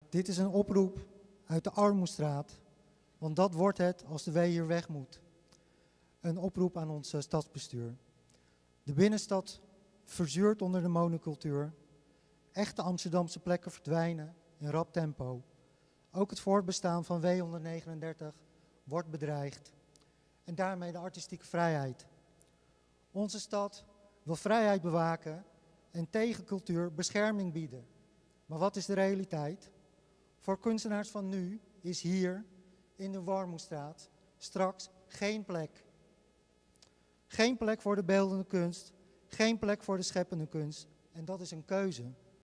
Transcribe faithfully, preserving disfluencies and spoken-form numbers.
dit is een oproep uit de Armoestraat, want dat wordt het als de wee hier weg moet. Een oproep aan ons uh, stadsbestuur. De binnenstad verzuurt onder de monocultuur. Echte Amsterdamse plekken verdwijnen in rap tempo. Ook het voortbestaan van W honderdnegenendertig wordt bedreigd. En daarmee de artistieke vrijheid. Onze stad wil vrijheid bewaken en tegen cultuur bescherming bieden. Maar wat is de realiteit? Voor kunstenaars van nu is hier, in de Warmoestraat, straks geen plek. Geen plek voor de beeldende kunst, geen plek voor de scheppende kunst. En dat is een keuze.